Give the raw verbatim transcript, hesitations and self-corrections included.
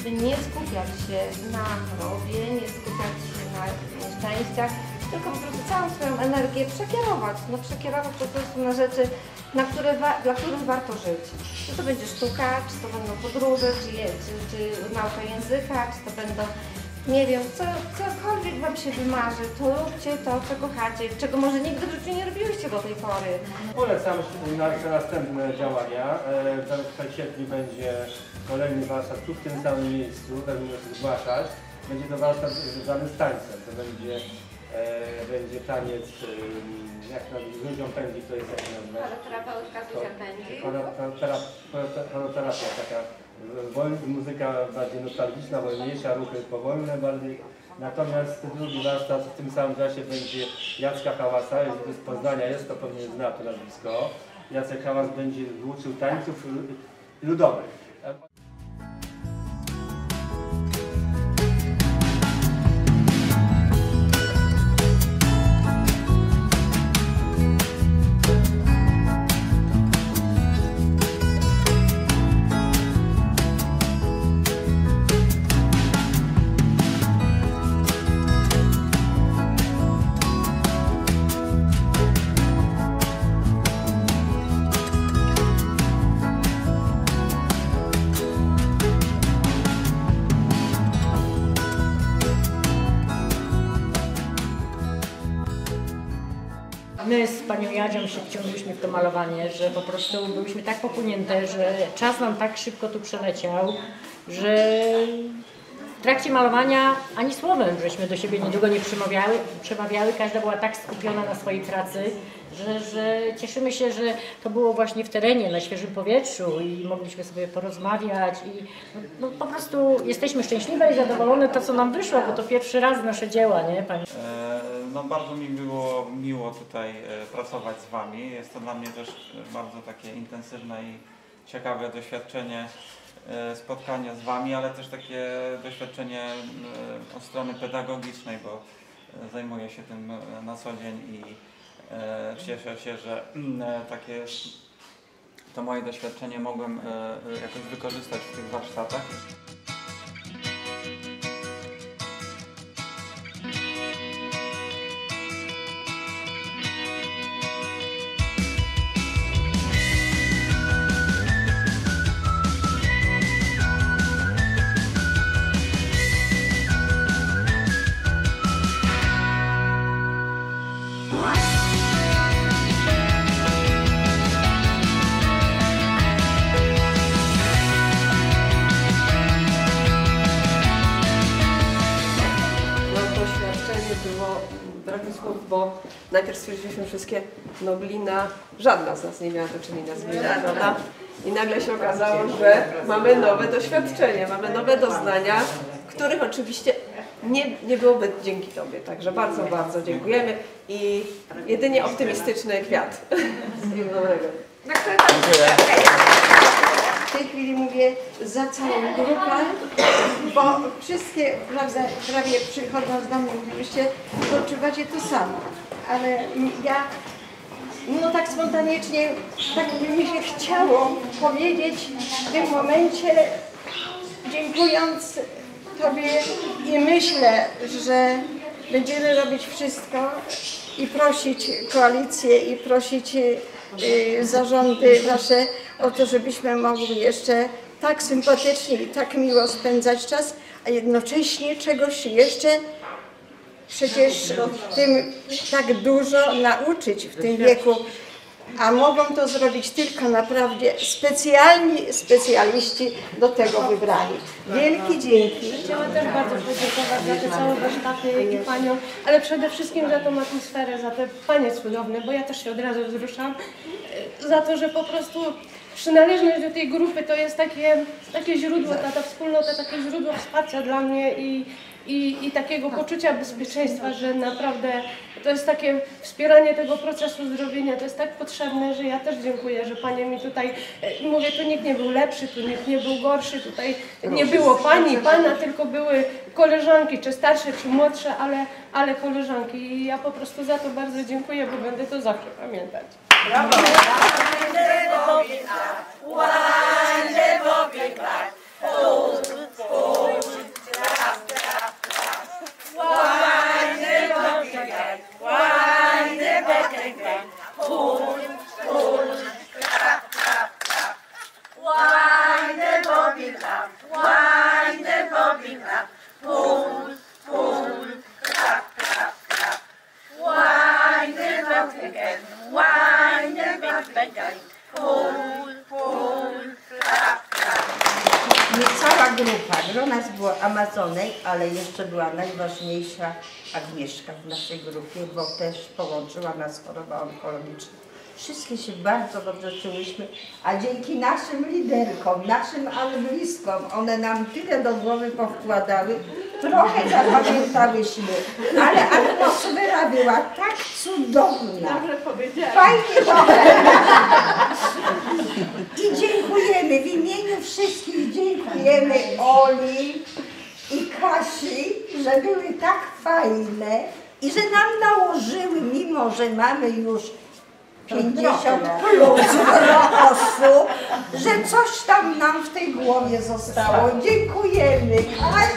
by nie skupiać się na chorobie, nie skupiać się na nieszczęściach, tylko po prostu całą swoją energię przekierować, no przekierować po prostu na rzeczy, na które dla których warto żyć. Czy to będzie sztuka, czy to będą podróże, czy, je, czy, czy nauka języka, czy to będą, nie wiem, co, cokolwiek Wam się wymarzy, to róbcie to, co kochacie, czego może nigdy w życiu nie robiłyście do tej pory. Polecam nasze następne działania. W sierpniu będzie kolejny warsztat tu w tym samym miejscu, będziemy się zgłaszać. Będzie to warsztat związany z tańcem. To będzie, e, będzie taniec, e, jak nazywa, ludziom pędzi, to jest jak nazywa? Holoterapeutka Zuzia Pędzi. Holoterapia, taka wolna, muzyka bardziej nostalgiczna, wolniejsza, ruchy powolne bardziej. Natomiast drugi warsztat w tym samym czasie będzie Jacka Hałasa, jeżeli z Poznania jest, to pewnie zna to nazwisko. Jacek Hałas będzie uczył tańców ludowych. My z panią Jadzią się wciągnęliśmy w to malowanie, że po prostu byliśmy tak popłynięte, że czas nam tak szybko tu przeleciał, że w trakcie malowania ani słowem żeśmy do siebie niedługo nie przemawiały, przemawiały. Każda była tak skupiona na swojej pracy, że, że cieszymy się, że to było właśnie w terenie, na świeżym powietrzu i mogliśmy sobie porozmawiać i no, no, po prostu jesteśmy szczęśliwe i zadowolone to, co nam wyszło, bo to pierwszy raz nasze dzieła, nie pani? No bardzo mi było miło tutaj pracować z Wami. Jest to dla mnie też bardzo takie intensywne i ciekawe doświadczenie, spotkania z Wami, ale też takie doświadczenie od strony pedagogicznej, bo zajmuję się tym na co dzień i cieszę się, że takie to moje doświadczenie mogłem jakoś wykorzystać w tych warsztatach. Było brak słów, bo najpierw stwierdziliśmy wszystkie, no glina, żadna z nas nie miała do czynienia z gliną, prawda? I nagle się okazało, że mamy nowe doświadczenie, mamy nowe doznania, których oczywiście nie, nie byłoby dzięki Tobie. Także bardzo, bardzo dziękujemy i jedynie optymistyczny kwiat. Wszystkiego dobrego. W tej chwili mówię za całą grupę, bo wszystkie prawda, prawie przychodząc do mnie mówiliście, to odczuwacie to samo. Ale ja no tak spontanicznie, tak by mi się chciało powiedzieć w tym momencie, dziękując Tobie i myślę, że będziemy robić wszystko i prosić koalicję i prosić y, zarządy wasze o to, żebyśmy mogli jeszcze tak sympatycznie i tak miło spędzać czas, a jednocześnie czegoś jeszcze przecież tym tak dużo nauczyć w tym wieku, a mogą to zrobić tylko naprawdę specjalni specjaliści do tego wybrani. Wielkie dzięki. Chciałam też bardzo podziękować za te całe warsztaty i Panią, ale przede wszystkim za tą atmosferę, za te Panie cudowne, bo ja też się od razu wzruszam, za to, że po prostu przynależność do tej grupy to jest takie, takie źródło, ta, ta wspólnota, takie źródło wsparcia dla mnie i, i, i takiego poczucia bezpieczeństwa, że naprawdę to jest takie wspieranie tego procesu zdrowienia, to jest tak potrzebne, że ja też dziękuję, że Panie mi tutaj, mówię, tu nikt nie był lepszy, tu nikt nie był gorszy, tutaj nie było Pani, Pana, tylko były koleżanki, czy starsze, czy młodsze, ale, ale koleżanki i ja po prostu za to bardzo dziękuję, bo będę to zawsze pamiętać. Brawo! One, one, grupa, gro nas było Amazonek, ale jeszcze była najważniejsza Agnieszka w naszej grupie, bo też połączyła nas choroba onkologiczna. Wszystkie się bardzo dobrze czułyśmy, a dzięki naszym liderkom, naszym anglistkom, one nam tyle do głowy powkładały, trochę zapamiętałyśmy, ale atmosfera była tak cudowna. Dobrze powiedziałam. Fajnie trochę. I dziękujemy, w imieniu wszystkich dziękujemy Oli i Kasi, że były tak fajne i że nam nałożyły, mimo że mamy już pięćdziesiąt plus osób, że coś tam nam w tej głowie zostało. Dziękujemy.